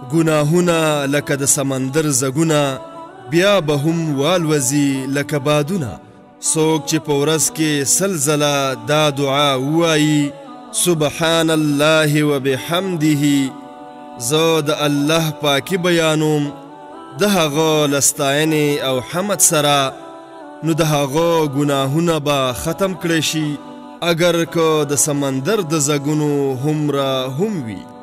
گناهونه لکه د سمندر زګونه بیا به هم والوزي لکه بادونه څوک چې په ورځ کې سل ځله دا دعا ووایي سبحان الله وبحمده زه د الله پاکي بیانوم د هغه له ستاینې او حمد سره نو د هغه ګناهونه به ختم کړی شي اگر که د سمندر د زګونو هومره هم وي